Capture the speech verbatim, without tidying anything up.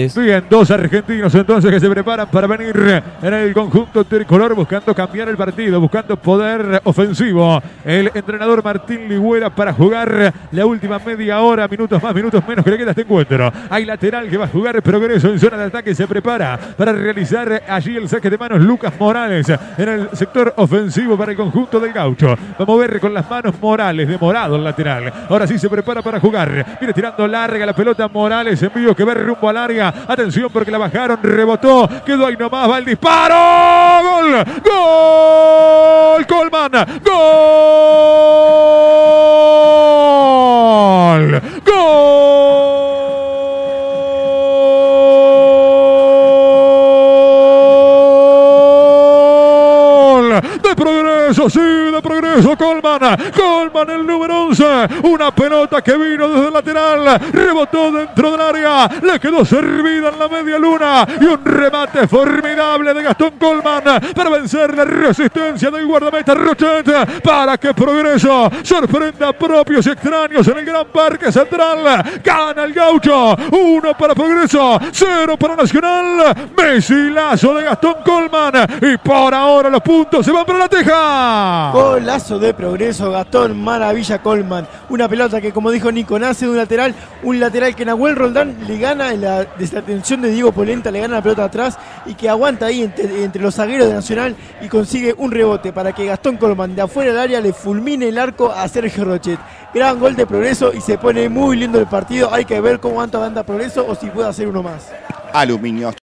Bien, dos argentinos entonces que se preparan para venir en el conjunto tricolor buscando cambiar el partido, buscando poder ofensivo. El entrenador Martín Ligüera para jugar la última media hora, minutos más, minutos menos que le queda este encuentro. Hay lateral que va a jugar Progreso en zona de ataque, se prepara para realizar allí el saque de manos Lucas Morales en el sector ofensivo para el conjunto del Gaucho. Va a mover con las manos Morales, de morado el lateral. Ahora sí se prepara para jugar. Viene tirando larga la pelota Morales, envío que va rumbo al área. Atención porque la bajaron, rebotó, quedó ahí nomás, va el disparo. ¡Gol! ¡Gol! ¡Colman! ¡Gol! ¡Gol! ¡De Progreso! ¡Sí! ¡De Progreso! ¡Colman! ¡Colman el número once! Una pelota que vino desde el lateral, rebotó dentro del área, le quedó servida en la media luna y un remate formidable de Gastón Colman para vencer la resistencia del guardameta Rochet para que Progreso sorprenda a propios y extraños en el Gran Parque Central. Gana el Gaucho, uno para Progreso, cero para Nacional. Misilazo de Gastón Colman y por ahora los puntos se van para La Teja. Golazo de Progreso, Gastón Maravilla Colman. Una pelota que, como dijo Nico, nace de un lateral, un lateral que Nahuel Roldán le gana en la desatención de Diego Polenta, le gana la pelota atrás y que aguanta ahí entre, entre los zagueros de Nacional y consigue un rebote para que Gastón Colman de afuera del área le fulmine el arco a Sergio Rochet. Gran gol de Progreso y se pone muy lindo el partido. Hay que ver cómo anda Progreso o si puede hacer uno más. Aluminio